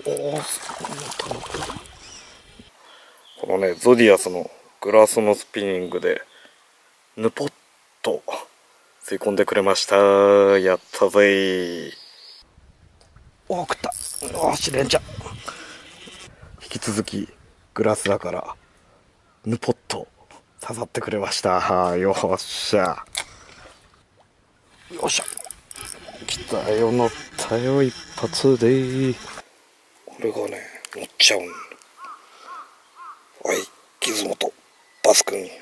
おお、このねゾディアスのグラスのスピニングでヌポッと吸い込んでくれました。やったぜー。おお、食った。おお、試練ちゃん引き続きグラスだからヌポッと刺さってくれました。よっしゃよっしゃ、来たよ、乗ったよ、一発でー。これがね乗っちゃうん。はい、ギズモとバス君。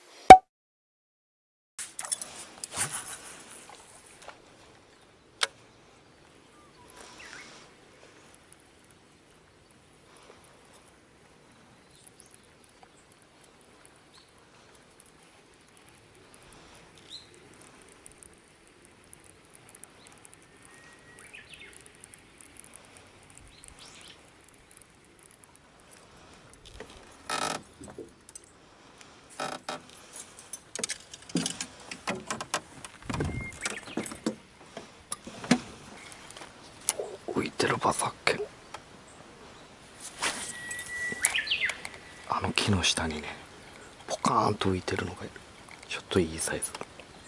浮いてるバス発見。あの木の下にねポカーンと浮いてるのがいる。ちょっといいサイズ。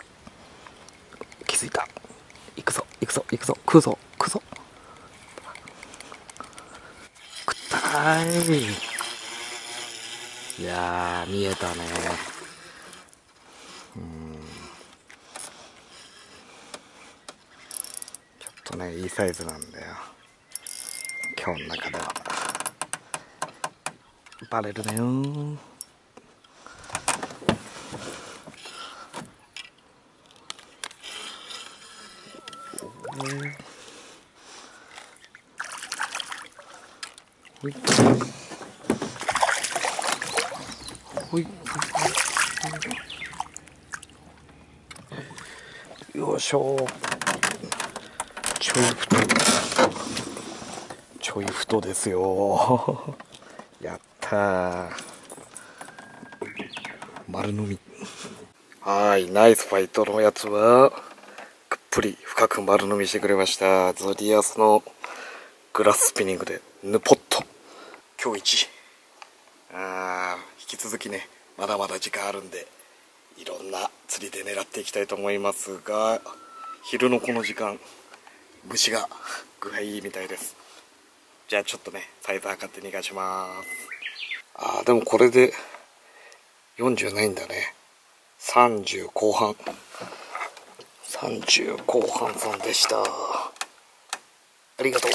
気づいた。行くぞ行くぞ行くぞ、食うぞ食うぞ。食ったーい。いやー見えたね。ちょっとねいいサイズなんだよ今日の中では。バレるねよー。ほいほい、よいしょ。ちょい太、ちょい太ですよやったー、丸飲み。はい、ナイスファイトのやつはくっぷり深く丸飲みしてくれました。ゾディアスのグラススピニングでヌポッと今日一。引き続きねまだまだ時間あるんでいろんな釣りで狙っていきたいと思いますが、昼のこの時間虫が具合いいみたいです。じゃあちょっとねサイズ測って逃がします。でもこれで40ないんだね。30後半、30後半さんでした。ありがとう。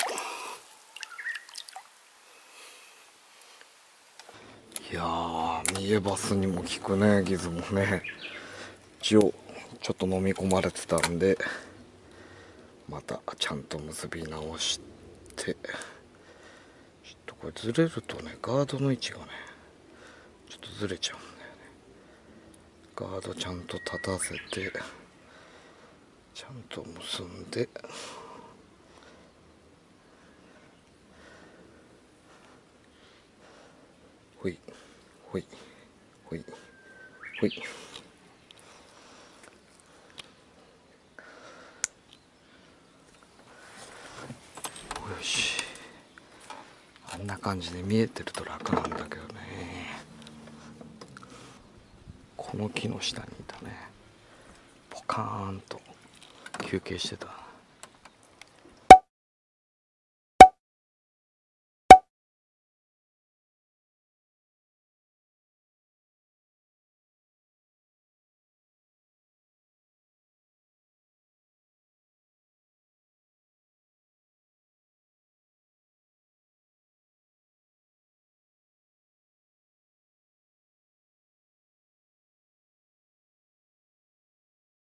いやー、ミエバスにも効くね、ギズもね。一応ちょっと飲み込まれてたんでまたちゃんと結び直して、ちょっとこれずれるとねガードの位置がねちょっとずれちゃうんだよね。ガードちゃんと立たせてちゃんと結んで、ほいほいほいほい。よし、あんな感じで見えてると楽なんだけどね。この木の下にいたね、ポカーンと休憩してた。